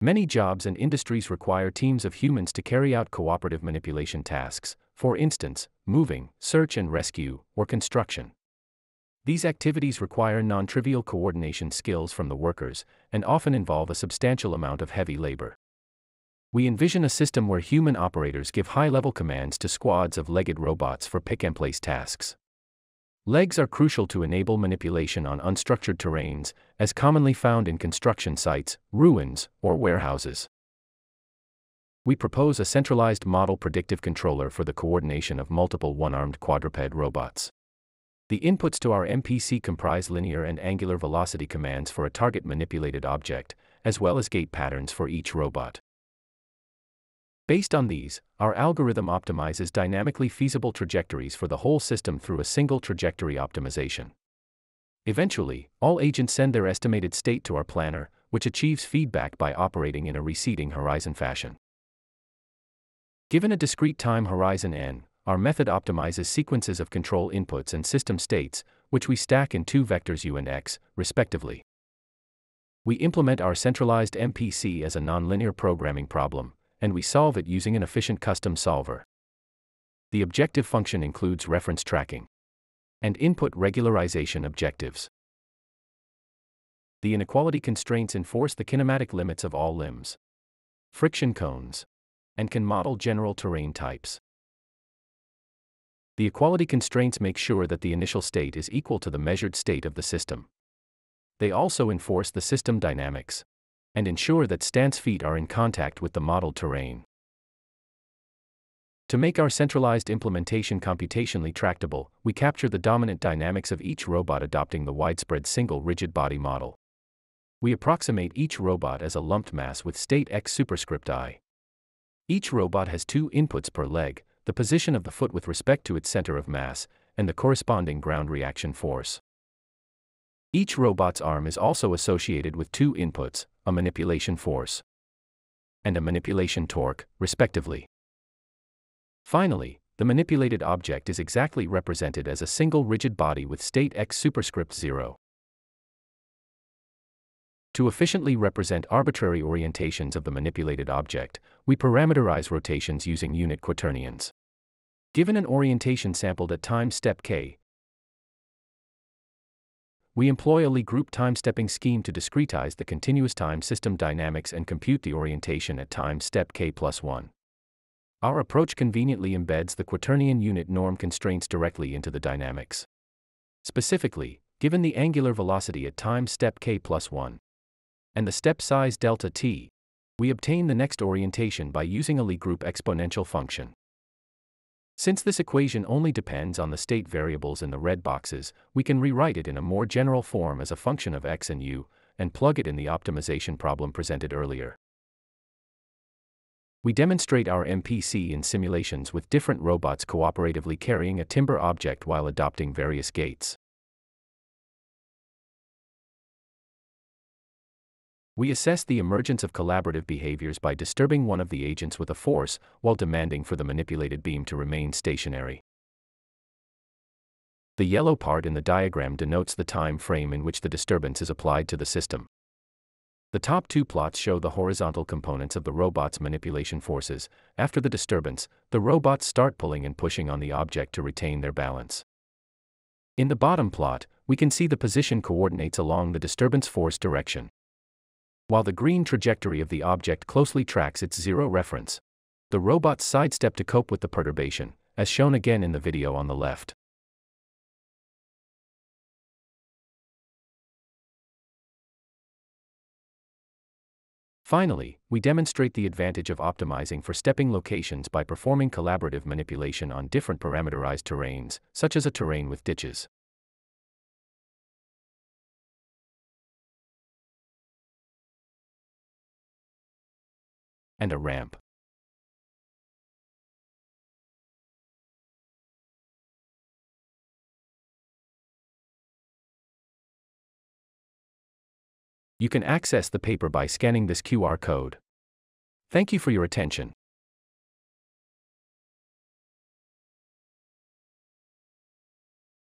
Many jobs and industries require teams of humans to carry out cooperative manipulation tasks, for instance, moving, search and rescue, or construction. These activities require non-trivial coordination skills from the workers, and often involve a substantial amount of heavy labor. We envision a system where human operators give high-level commands to squads of legged robots for pick-and-place tasks. Legs are crucial to enable manipulation on unstructured terrains, as commonly found in construction sites, ruins, or warehouses. We propose a centralized model predictive controller for the coordination of multiple one-armed quadruped robots. The inputs to our MPC comprise linear and angular velocity commands for a target manipulated object, as well as gait patterns for each robot. Based on these, our algorithm optimizes dynamically feasible trajectories for the whole system through a single trajectory optimization. Eventually, all agents send their estimated state to our planner, which achieves feedback by operating in a receding horizon fashion. Given a discrete time horizon n, our method optimizes sequences of control inputs and system states, which we stack in two vectors u and x, respectively. We implement our centralized MPC as a nonlinear programming problem, and we solve it using an efficient custom solver. The objective function includes reference tracking and input regularization objectives. The inequality constraints enforce the kinematic limits of all limbs, friction cones, and can model general terrain types. The equality constraints make sure that the initial state is equal to the measured state of the system. They also enforce the system dynamics and ensure that stance feet are in contact with the modeled terrain. To make our centralized implementation computationally tractable, we capture the dominant dynamics of each robot adopting the widespread single rigid body model. We approximate each robot as a lumped mass with state x superscript I. Each robot has two inputs per leg, the position of the foot with respect to its center of mass, and the corresponding ground reaction force. Each robot's arm is also associated with two inputs, a manipulation force and a manipulation torque, respectively. Finally, the manipulated object is exactly represented as a single rigid body with state x superscript 0. To efficiently represent arbitrary orientations of the manipulated object, we parameterize rotations using unit quaternions. Given an orientation sampled at time step k, we employ a Lie group time-stepping scheme to discretize the continuous time system dynamics and compute the orientation at time step k+1. Our approach conveniently embeds the quaternion unit norm constraints directly into the dynamics. Specifically, given the angular velocity at time step k+1 and the step size delta t, we obtain the next orientation by using a Lie group exponential function. Since this equation only depends on the state variables in the red boxes, we can rewrite it in a more general form as a function of x and u, and plug it in the optimization problem presented earlier. We demonstrate our MPC in simulations with different robots cooperatively carrying a timber object while adopting various gaits. We assess the emergence of collaborative behaviors by disturbing one of the agents with a force, while demanding for the manipulated beam to remain stationary. The yellow part in the diagram denotes the time frame in which the disturbance is applied to the system. The top two plots show the horizontal components of the robot's manipulation forces. After the disturbance, the robots start pulling and pushing on the object to retain their balance. In the bottom plot, we can see the position coordinates along the disturbance force direction, while the green trajectory of the object closely tracks its zero reference. The robots sidestep to cope with the perturbation, as shown again in the video on the left. Finally, we demonstrate the advantage of optimizing for stepping locations by performing collaborative manipulation on different parameterized terrains, such as a terrain with ditches and a ramp. You can access the paper by scanning this QR code. Thank you for your attention.